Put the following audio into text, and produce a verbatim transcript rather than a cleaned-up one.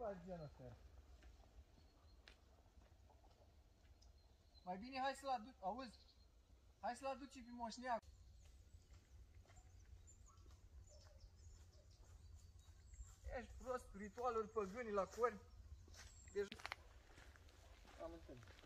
ceva genul ăsta. Mai bine hai să-l aduci, auzi? Hai să-l aduci pe moșneag. Ești prost, ritualuri păgâni la cori. Deci... Am înțeles.